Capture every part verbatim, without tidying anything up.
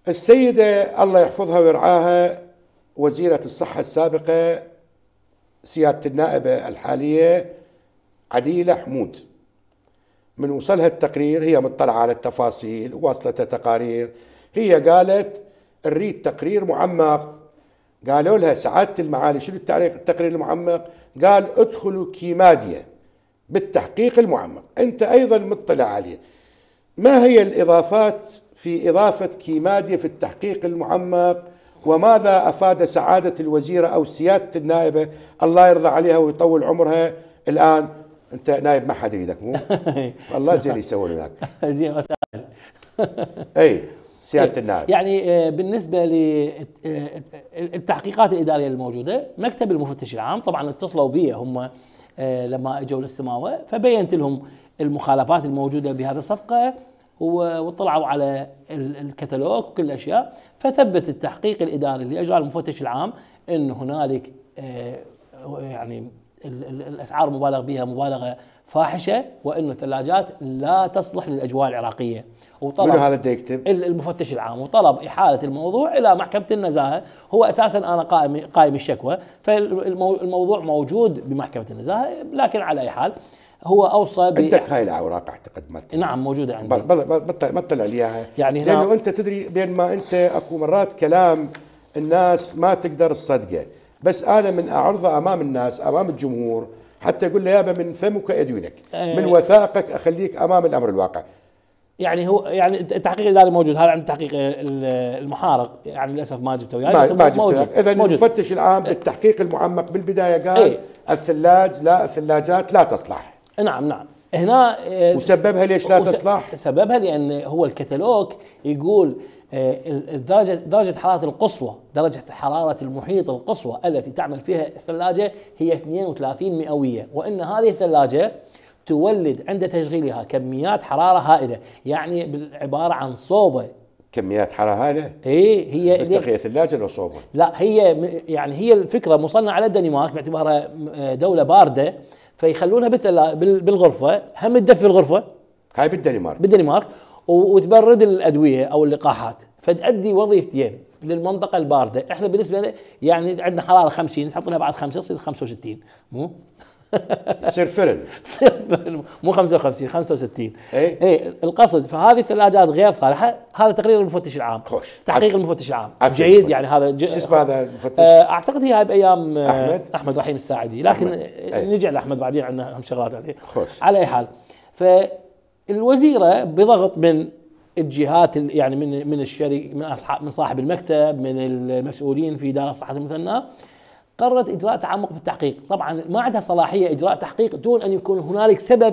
السيدة الله يحفظها ويرعاها وزيرة الصحة السابقة سيادة النائبة الحالية عديلة حمود، من وصلها التقرير هي مطلعة على التفاصيل وواصلتها تقارير، هي قالت نريد تقرير معمق. قالوا لها سعادة المعالي شنو التقرير المعمق؟ قال ادخلوا كيماديا بالتحقيق المعمق. انت ايضا مطلع عليه، ما هي الاضافات في اضافة كيماديا في التحقيق المعمق؟ وماذا افاد سعادة الوزيرة او سيادة النائبة الله يرضى عليها ويطول عمرها؟ الان انت نايب ما حد يريدك مو؟ والله زين يسوون لك زين وسائل اي سيادة النائب. يعني بالنسبة للتحقيقات الإدارية الموجودة، مكتب المفتش العام طبعا اتصلوا بي هم لما اجوا للسماوة، فبينت لهم المخالفات الموجودة بهذه الصفقة واطلعوا على الكتالوج وكل الاشياء، فثبت التحقيق الاداري اللي اجراه المفتش العام ان هنالك يعني الاسعار مبالغ بها مبالغه فاحشه، وانه الثلاجات لا تصلح للاجواء العراقيه. وطلب من هذا بده يكتب المفتش العام وطلب احاله الموضوع الى محكمه النزاهه. هو اساسا انا قائم قائم الشكوى، فالموضوع موجود بمحكمه النزاهه، لكن على اي حال هو اوصى عندك هاي الاوراق اعتقد مالتك؟ نعم موجوده عندي. ما تطلع لي اياها يعني لانه انت تدري بين ما انت اكو مرات كلام الناس ما تقدر تصدقه، بس انا من اعرضه امام الناس امام الجمهور حتى اقول له يابا من فمك ادينك، من وثائقك اخليك امام الامر الواقع. يعني هو يعني التحقيق الاداري موجود، هذا عند تحقيق المحارق، يعني للاسف ما جبته وياي بس موجود. اذا المفتش العام بالتحقيق المعمق بالبدايه قال ايه؟ الثلاج لا الثلاجات لا تصلح. نعم نعم. هنا وسببها ليش لا تصلح؟ سببها لان هو الكتالوج يقول الدرجه درجه حراره القصوى، درجه حراره المحيط القصوى التي تعمل فيها الثلاجه هي اثنين وثلاثين مئويه، وان هذه الثلاجه تولد عند تشغيلها كميات حراره هائله، يعني عباره عن صوبه. كميات حراره هائله؟ اي هي بس هي ثلاجه ولا صوبه؟ لا هي يعني هي الفكره مصنعه على الدنمارك باعتبارها دوله بارده، فيخلونها بالغرفه، هم تدفي الغرفه هاي بالدنمارك بالدنمارك وتبرد الادويه او اللقاحات، فتؤدي وظيفتين للمنطقه البارده. احنا بالنسبه لنا يعني عندنا حراره خمسين، تحط لها بعد خمسة تصير خمسة وستين، مو تصير فرن تصير فرن مو خمسة وخمسين خمسة وستين. اي اي القصد فهذه الثلاجات غير صالحه. هذا تقرير المفتش العام، خوش. تحقيق المفتش العام جيد. يعني هذا شو اسمه هذا المفتش؟ اعتقد هي بايام احمد احمد رحيم الساعدي، لكن نرجع لاحمد بعدين، عندنا هم شغلات عليه. خوش. على اي حال، فالوزيره بضغط من الجهات يعني من من الشركه من اصحاب من صاحب المكتب من المسؤولين في اداره الصحه المثنى، قررت اجراء تعمق بالتحقيق. طبعا ما عندها صلاحيه اجراء تحقيق دون ان يكون هنالك سبب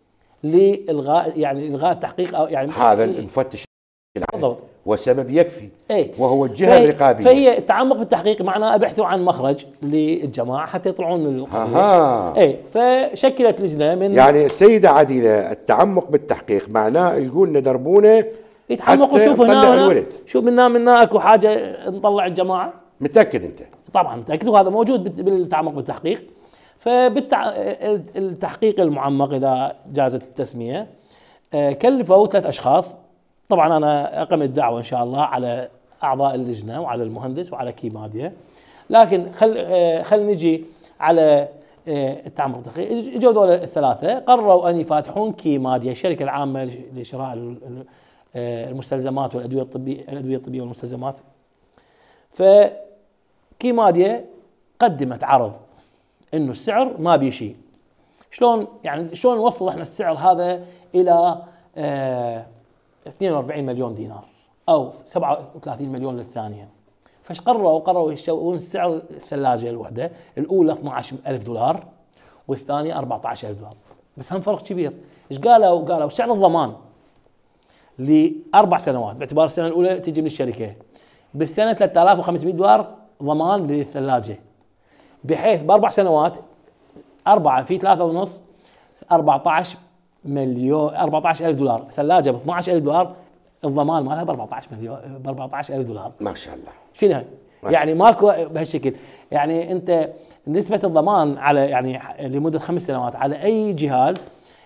لالغاء يعني الغاء التحقيق او يعني هذا المفتش بالضبط وسبب يكفي ايه؟ وهو الجهه فهي الرقابيه. فهي التعمق بالتحقيق معناه ابحثوا عن مخرج للجماعه حتى يطلعون من القضيه. اها ايه فشكلت لجنه من يعني السيده عديله التعمق بالتحقيق معناه يقول لنا دربونه يتعمقوا شوفوا هنا شو منا منا اكو حاجه نطلع الجماعه. متاكد انت؟ طبعا متاكد، وهذا موجود بالتعمق بالتحقيق. فبالتحقيق المعمق اذا جازت التسميه كلفوا ثلاث اشخاص. طبعا انا اقم الدعوه ان شاء الله على اعضاء اللجنه وعلى المهندس وعلى كيماديا، لكن خل خل نجي على التعمق بالتحقيق. اجوا دول الثلاثه قرروا ان يفاتحون كيماديا الشركه العامه لشراء المستلزمات والادويه الطبيه الادويه الطبيه والمستلزمات. فكيماديا قدمت عرض انه السعر ما بيه شيء. شلون يعني شلون نوصل احنا السعر هذا الى اه اثنين وأربعين مليون دينار او سبعة وثلاثين مليون للثانيه. فايش قرروا؟ قرروا يسوون سعر الثلاجه الوحده الاولى اثني عشر ألف دولار والثانيه أربعة عشر ألف دولار، بس هم فرق كبير. ايش قالوا؟ قالوا سعر الضمان لاربع سنوات باعتبار السنه الاولى تجي من الشركه، بالسنه ثلاثة آلاف وخمسمئة دولار ضمان للثلاجه، بحيث باربع سنوات اربعه في ثلاثة ونص أربعة عشر مليون أربعة عشر ألف دولار، ثلاجه ب اثني عشر ألف دولار الضمان مالها ب أربعة عشر مليون ب أربعة عشر ألف دولار. ما شاء الله. شنو هاي؟ يعني ماكو بهالشكل. يعني انت نسبه الضمان على يعني لمده خمس سنوات على اي جهاز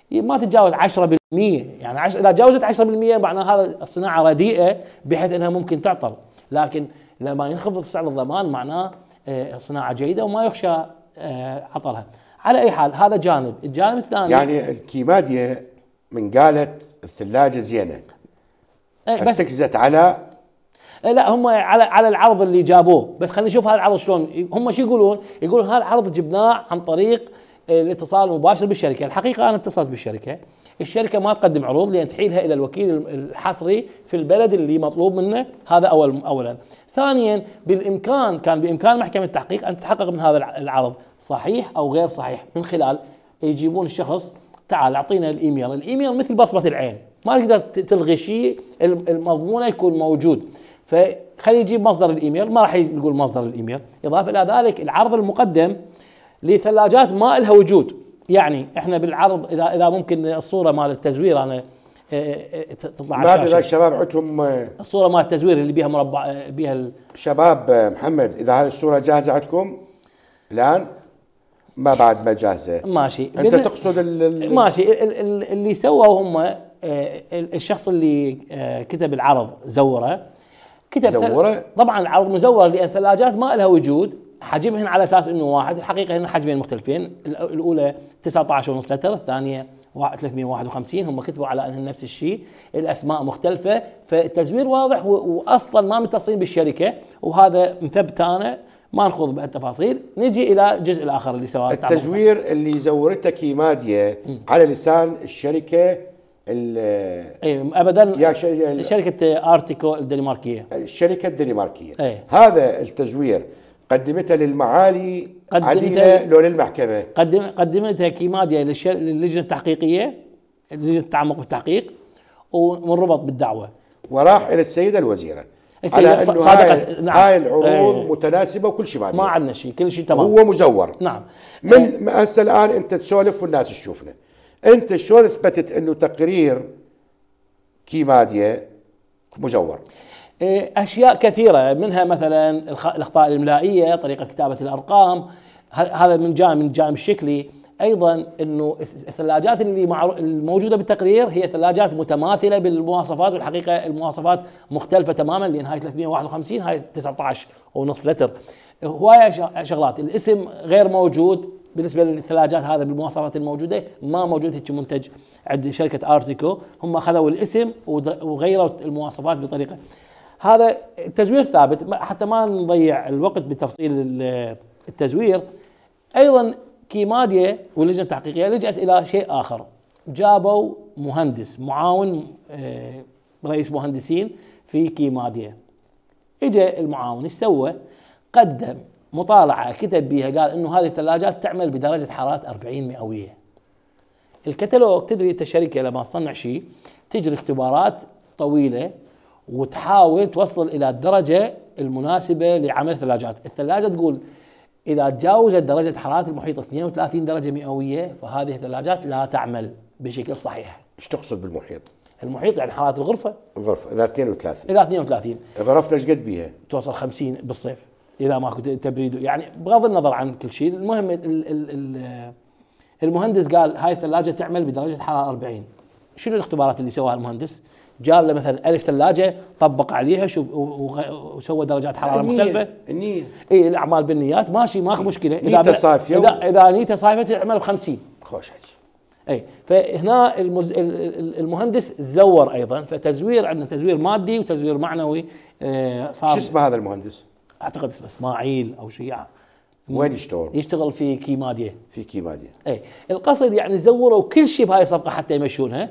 ما تتجاوز عشرة بالمئة، يعني عش... اذا تجاوزت عشرة بالمئة معناه هذا الصناعه رديئه بحيث انها ممكن تعطل، لكن لما ينخفض سعر الضمان معناه صناعه جيده وما يخشى عطلها. على اي حال هذا جانب، الجانب الثاني يعني الكيماديا من قالت الثلاجه زينه بس ارتكزت على لا هم على على العرض اللي جابوه، بس خلينا نشوف هذا العرض شلون هم شو يقولون. يقولون هذا العرض جبناه عن طريق الاتصال المباشر بالشركه. الحقيقه انا اتصلت بالشركه، الشركه ما تقدم عروض لان تحيلها الى الوكيل الحصري في البلد اللي مطلوب منه، هذا اول اولا. ثانيا بالامكان كان بامكان محكمه التحقيق ان تتحقق من هذا العرض صحيح او غير صحيح من خلال يجيبون الشخص تعال اعطينا الايميل، الايميل مثل بصمه العين ما تقدر تلغي شيء، المضمون يكون موجود، فخلي يجيب مصدر الايميل ما راح يقول مصدر الايميل. اضافه الى ذلك العرض المقدم لثلاجات ما لها وجود، يعني احنا بالعرض اذا اذا ممكن الصوره مال التزوير انا تطلع على الشاشه. ما الشباب عندهم الصوره مال التزوير اللي بيها مربع بيها ال... شباب محمد اذا هذه الصوره جاهزه عندكم الان؟ ما بعد ما جاهزه ماشي. انت بال... تقصد ال... ال... ماشي اللي سووا هم الشخص اللي كتب العرض زوره كتب زوره طبعا العرض مزور لان ثلاجات ما لها وجود، حجمهن على اساس انه واحد، الحقيقه هن حجمين مختلفين، الاولى تسعة عشر ونص لتر، الثانيه ثلاثمئة وواحد وخمسين، هم كتبوا على انهم نفس الشيء، الاسماء مختلفه، فالتزوير واضح واصلا ما متصلين بالشركه، وهذا مثبت انا ما نخوض بهالتفاصيل. نجي الى الجزء الاخر اللي سواه التزوير اللي زورته كيماديا على لسان الشركه اي ابدا يا شركه ارتيكو الدنماركيه، الشركه الدنماركيه ايه؟ هذا التزوير قدمته للمعالي عديله لو للمحكمه؟ قدم قدمتها كيماديا للجنه التحقيقيه، لجنه التعمق بالتحقيق ومنربط بالدعوه، وراح الى السيده الوزيره على انه هاي, نعم. هاي العروض ايه متناسبه وكل شيء، ما عندنا شيء، كل شيء تمام، هو مزور. نعم. من هسه الان انت تسولف والناس تشوفنا، انت شلون اثبتت انه تقرير كيماديا مزور؟ اشياء كثيره منها مثلا الاخطاء الاملائيه، طريقه كتابه الارقام، هذا من جانب من الجانب الشكلي. ايضا انه الثلاجات اللي الموجوده بالتقرير هي ثلاجات متماثله بالمواصفات، والحقيقه المواصفات مختلفه تماما، لان هاي ثلاثمئة وواحد وخمسين هاي تسعة عشر ونص لتر. هوايه شغلات، الاسم غير موجود بالنسبه للثلاجات هذا بالمواصفات الموجوده، ما موجود هيك منتج عند شركه ارتيكو، هم اخذوا الاسم وغيروا المواصفات بطريقه. هذا التزوير ثابت حتى ما نضيع الوقت بتفصيل التزوير. ايضا كيماديا واللجنه التحقيقيه لجأت الى شيء اخر، جابوا مهندس معاون رئيس مهندسين في كيماديا، اجى المعاون ايش سوى؟ قدم مطالعه كتب بها قال انه هذه الثلاجات تعمل بدرجه حراره أربعين مئويه. الكتالوج تدري انت الشركه لما تصنع شيء تجري اختبارات طويله وتحاول توصل الى الدرجه المناسبه لعمل الثلاجات، الثلاجه تقول اذا تجاوزت درجه حراره المحيط اثنين وثلاثين درجه مئويه فهذه الثلاجات لا تعمل بشكل صحيح. ايش تقصد بالمحيط؟ المحيط يعني حراره الغرفه. الغرفه اذا اثنين وثلاثين اذا اثنين وثلاثين غرفتنا ايش قد بيها؟ توصل خمسين بالصيف اذا ماكو تبريد، يعني بغض النظر عن كل شيء. المهم ال ال ال المهندس قال هاي الثلاجه تعمل بدرجه حراره أربعين. شنو الاختبارات اللي سواها المهندس؟ جاب له مثلا ألف ثلاجه طبق عليها شو وسوى درجات حراره النية. مختلفه. النية اي الاعمال بالنيات ماشي ماكو مشكله، اذا صافيه اذا اذا نيته صافيه تعمل ب خمسين. خوش حكي. اي فهنا المز... المهندس زور ايضا، فتزوير عندنا تزوير مادي وتزوير معنوي. آه صار شو اسمه هذا المهندس؟ اعتقد اسمه اسماعيل او شيء. وين يشتغل؟ يشتغل في كيماديا. في كيماديا. اي القصد يعني زوروا كل شيء بهاي الصفقه حتى يمشونها،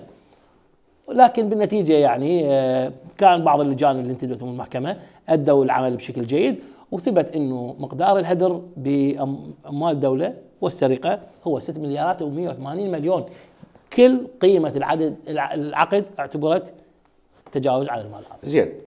لكن بالنتيجه يعني كان بعض اللجان اللي انتدبت من المحكمه ادوا العمل بشكل جيد، وثبت انه مقدار الهدر باموال الدوله والسرقه هو ستة مليارات ومئة وثمانين مليون. كل قيمه العدد العقد اعتبرت تجاوز على المال. زين.